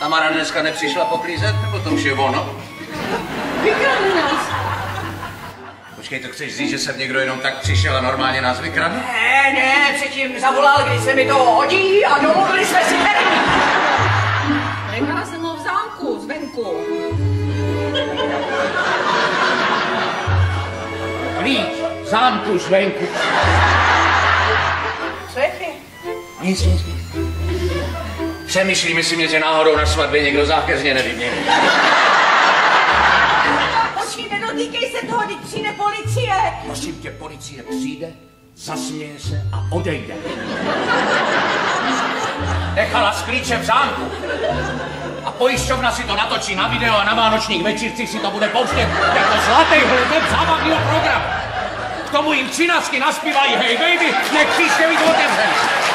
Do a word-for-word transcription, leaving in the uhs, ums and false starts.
Tamara dneska nepřišla poklízet, nebo to už je ono? Vykradli nás. Počkej, to chceš říct, že jsem někdo jenom tak přišel a normálně nás vykradl? Ne, ne, předtím zavolal, když se mi to hodí a domluvili jsme si termín. Nechala jsem ho v zámku, zvenku. Klíč, zámku, zvenku. Co je ty? Nic, nic, nic. Přemýšlím, jestli mě tě náhodou na svatbě někdo zákeřně nevymění. Počkej, nedotýkej se toho, teď přijde policie. Prosím tě, policie přijde, zasměje se a odejde. Nechala s klíčem v zámku. A pojišťovna si to natočí na video a na vánočních večírcích si to bude pouštět jako zlatý hledeb zábavního programu. K tomu jim třináctky naspívají Hey baby, nech příště být otevřený.